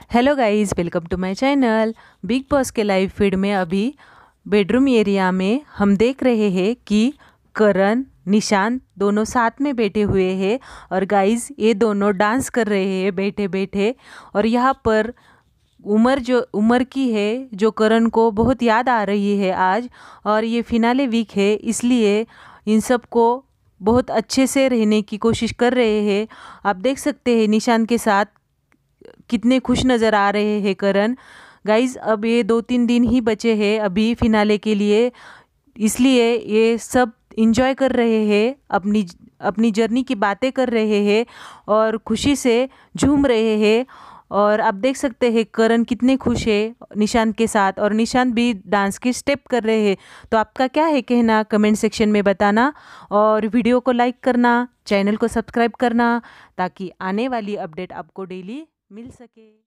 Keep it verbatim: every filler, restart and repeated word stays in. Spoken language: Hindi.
Hello guys, welcome to my channel. Bigg Boss के लाइव फीड में अभी बेडरूम एरिया में हम देख रहे हैं कि करण निशांत दोनों साथ में बैठे हुए हैं और गाइस ये दोनों डांस कर रहे हैं बैठे बैठे। और यहाँ पर उमर जो उमर की है जो करण को बहुत याद आ रही है आज, और ये फिनाले वीक है इसलिए इन सब को बहुत अच्छे से रहने की कोशिश कर रहे हैं। आप देख सकते हैं निशांत के साथ कितने खुश नज़र आ रहे हैं करण। गाइज अब ये दो तीन दिन ही बचे हैं अभी फिनाले के लिए, इसलिए ये सब इंजॉय कर रहे हैं, अपनी अपनी जर्नी की बातें कर रहे हैं और खुशी से झूम रहे हैं। और आप देख सकते हैं करण कितने खुश है निशांत के साथ, और निशांत भी डांस की स्टेप कर रहे हैं। तो आपका क्या है कहना कमेंट सेक्शन में बताना, और वीडियो को लाइक करना, चैनल को सब्सक्राइब करना ताकि आने वाली अपडेट आपको डेली मिल सके।